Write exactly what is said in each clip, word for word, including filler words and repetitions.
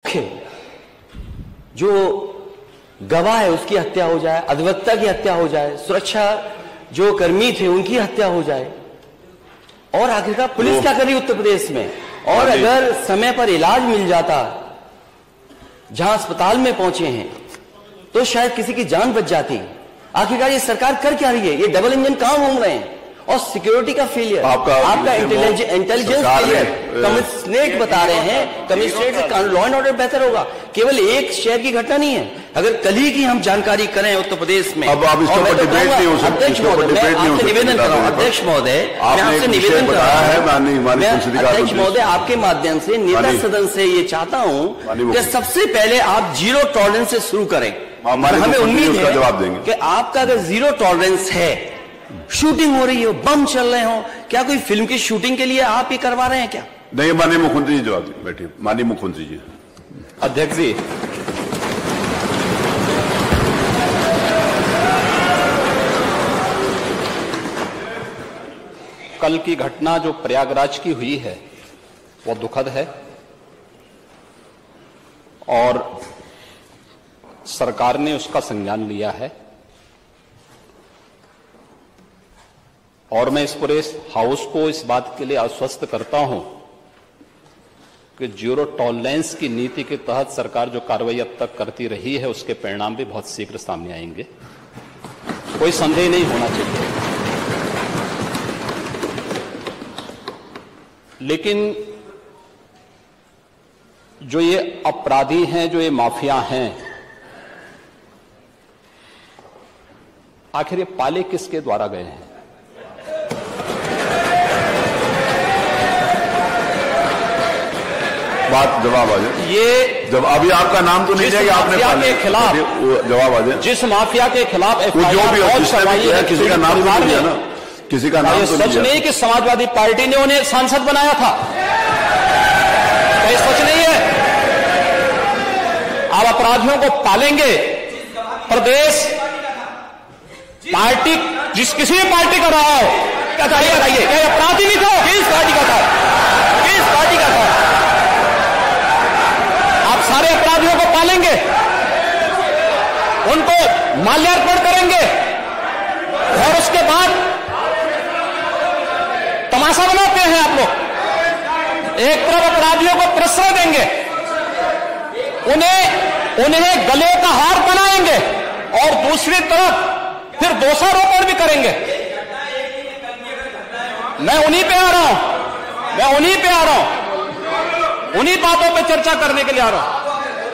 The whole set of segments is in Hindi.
मुख्य जो गवाह है उसकी हत्या हो जाए, अधिवक्ता की हत्या हो जाए, सुरक्षा जो कर्मी थे उनकी हत्या हो जाए, और आखिरकार पुलिस क्या कर रही उत्तर प्रदेश में? और अगर समय पर इलाज मिल जाता जहां अस्पताल में पहुंचे हैं तो शायद किसी की जान बच जाती। आखिरकार ये सरकार कर क्या रही है? ये डबल इंजन काम घूम रहे हैं, और सिक्योरिटी का फेलियर, आपका, आपका इंटेलिजेंस फेलियर। कमिश्नरेट बता रहे हैं, कमिश्नरेट से लॉ एंड ऑर्डर बेहतर होगा। केवल एक शहर की घटना नहीं है, अगर कल ही की हम जानकारी करें उत्तर प्रदेश में। अब आप इसके ऊपर डिबेट नहीं हो सकती, अध्यक्ष महोदय मैं आपसे निवेदन कर रहा हूं, अध्यक्ष महोदय मैं आपसे निवेदन कर रहा हूं, अध्यक्ष महोदय आपके माध्यम से नेता सदन से ये चाहता हूं कि सबसे पहले आप जीरो टॉलरेंस से शुरू करें, और हमें उम्मीद है कि आपका अगर जीरो टॉलरेंस है, शूटिंग हो रही हो, बम चल रहे हो, क्या कोई फिल्म की शूटिंग के लिए आप ये करवा रहे हैं क्या? नहीं, माननीय मुख्यमंत्री जी जवाब दें, बैठिए। माननीय मुख्यमंत्री जी। अध्यक्ष जी, कल की घटना जो प्रयागराज की हुई है वो दुखद है, और सरकार ने उसका संज्ञान लिया है, और मैं इस पूरे हाउस को इस बात के लिए आश्वस्त करता हूं कि जीरो टॉलरेंस की नीति के तहत सरकार जो कार्रवाई अब तक करती रही है उसके परिणाम भी बहुत शीघ्र सामने आएंगे, कोई संदेह नहीं होना चाहिए। लेकिन जो ये अपराधी हैं, जो ये माफिया हैं, आखिर ये पाले किसके द्वारा गए हैं? बात जवाब आ जाए। ये जब अभी आपका नाम तो नहीं जाएगा, आपने के खिलाफ जवाब आ जाए। जिस माफिया के खिलाफ एफ आई आर लॉन्च करवाई है, किसी का नाम तो नहीं है ना, किसी का नाम तो सच नहीं कि समाजवादी पार्टी ने उन्हें सांसद बनाया था, क्या सच नहीं है? आप अपराधियों को पालेंगे, प्रदेश पार्टी जिस किसी भी पार्टी का रहा हो, क्या बताइए बताइए क्या अपराधी नहीं था? किस पार्टी का था? किस पार्टी का था? आप सारे अपराधियों को पालेंगे, उनको माल्यार्पण करेंगे, और उसके बाद तमाशा बनाते हैं आप लोग। एक तरफ अपराधियों को प्रश्रय देंगे, उन्हें उन्हें गले का हार बनाएंगे, और दूसरी तरफ फिर दोषारोपण भी करेंगे। मैं उन्हीं पे आ रहा हूं, मैं उन्हीं पे आ रहा हूं, उन्हीं बातों पे चर्चा करने के लिए आ रहा हूं।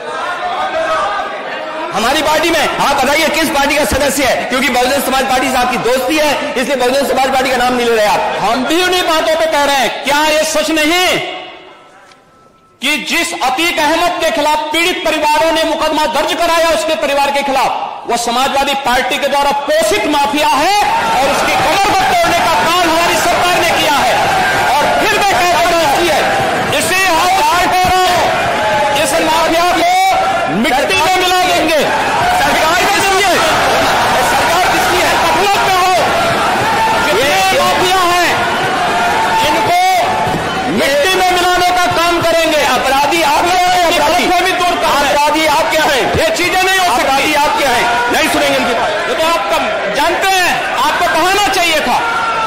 हमारी पार्टी में आप बताइए किस पार्टी का सदस्य है? क्योंकि बहुजन समाज पार्टी से आपकी दोस्ती है, इसलिए बहुजन समाज पार्टी का नाम नहीं ले रहे आप। हम भी उन्हीं बातों पे कह रहे हैं। क्या ये सच नहीं कि जिस अतीक अहमद के खिलाफ पीड़ित परिवारों ने मुकदमा दर्ज कराया, उसके परिवार के खिलाफ, वो समाजवादी पार्टी के द्वारा पोषित माफिया है, और उसकी कमर को तोड़ने का काम हमारी सरकार ने किया है। और फिर मैं कहता हूं कि इसे इस माफिया को मिट्टी में मिला देंगे। सरकार किसकी है? सरकार किसकी है? कफलत में हो, कितने माफिया हैं, इनको मिट्टी में मिलाने का काम करेंगे। अपराधी आप क्या है? अपराधी भी दूर का अपराधी आप क्या है? ये चीजें नहीं हो सकती। आप क्या है? नहीं सुनेंगे इनकी बात। ये तो आप जानते हैं, आपको कहना चाहिए था।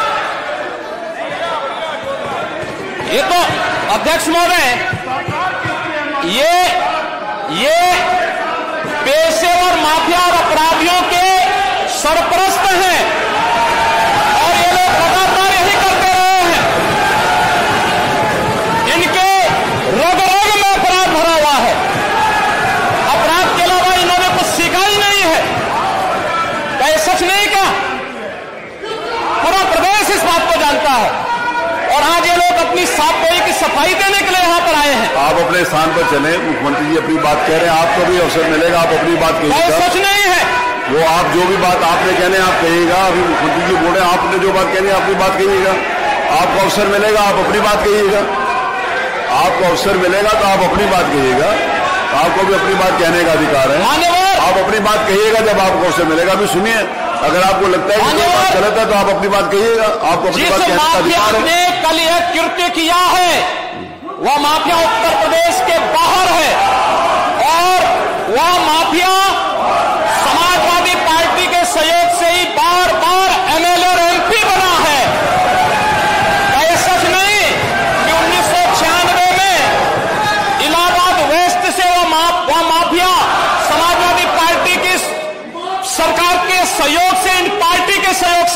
ये तो अध्यक्ष महोदय, ये ये पेशेवर माफिया और अपराधियों के सरपरस्त हैं, और ये लोग लगातार यही करते रहे हैं। इनके रग रग में अपराध भरा हुआ है। अपराध के अलावा इन्होंने कुछ सीखा ही नहीं है। क्या ये सच नहीं? क्या पूरा प्रदेश इस बात को जानता है, और आज ये लोग अपनी साफाई की सफाई देने के लिए यहां पर आए हैं। आप अपने स्थान पर चले, मुख्यमंत्री जी अपनी बात कह रहे हैं, आपको भी अवसर मिलेगा, आप अपनी बात कहिएगा। सच नहीं है वो, आप जो भी बात आपने कहने आप कहिएगा। अभी मुख्यमंत्री जी बोले, आपने जो बात कहनी अपनी बात कहिएगा, आपको अवसर मिलेगा, आप अपनी बात कहिएगा। आपको अवसर मिलेगा तो आप अपनी बात कहिएगा, आपको भी अपनी बात कहने का अधिकार है। आप अपनी बात कहिएगा जब आपको अवसर मिलेगा। अभी सुनिए, अगर आपको लगता है कि कोई बात गलत है तो आप अपनी बात कहिएगा, आपको अपनी बात कहने का अधिकार है। जिस कल यह कृत्य किया है वह माफिया उत्तर प्रदेश के बाहर है,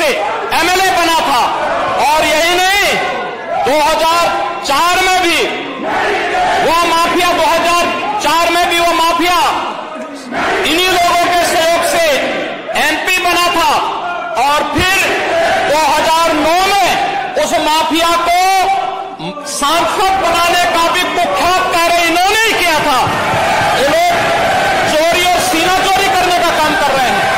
से एमएलए बना था। और यही नहीं, दो हज़ार चार में भी वो माफिया दो हज़ार चार में भी वो माफिया इन्हीं लोगों के सहयोग से एमपी बना था। और फिर दो हज़ार नौ में उस माफिया को सांसद बनाने का भी कुख्यात कार्य इन्होंने ही किया था। ये लोग चोरी और सीना चोरी करने का काम कर रहे हैं।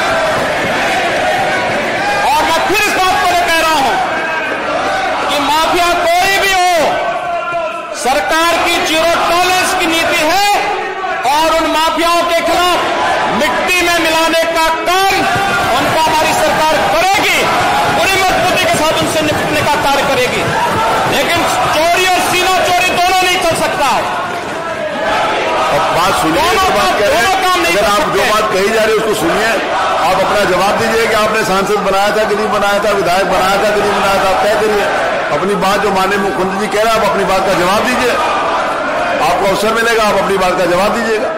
और मैं फिर इस बात को कह रहा हूं कि माफिया कोई भी हो, सरकार की जीरो टॉलरेंस की नीति है और उन माफियाओं के खिलाफ मिट्टी में मिलाने का काम उनका हमारी सरकार करेगी, पूरी मजबूती के साथ उनसे निपटने का कार्य करेगी। लेकिन चोरी और सीना चोरी दोनों नहीं चल सकता है। अब बात सुनिए, जो बात कह रहे हैं, अगर आप जो बात कही जा रही है उसको सुनिए, आप अपना जवाब दीजिए कि आपने सांसद बनाया था कि नहीं बनाया था, विधायक बनाया था कि नहीं बनाया था, आप तय करिए अपनी बात। जो माननीय मुख्यमंत्री जी कह रहे हैं, आप अपनी बात का जवाब दीजिए। आपको अवसर मिलेगा, आप अपनी बात का जवाब दीजिएगा।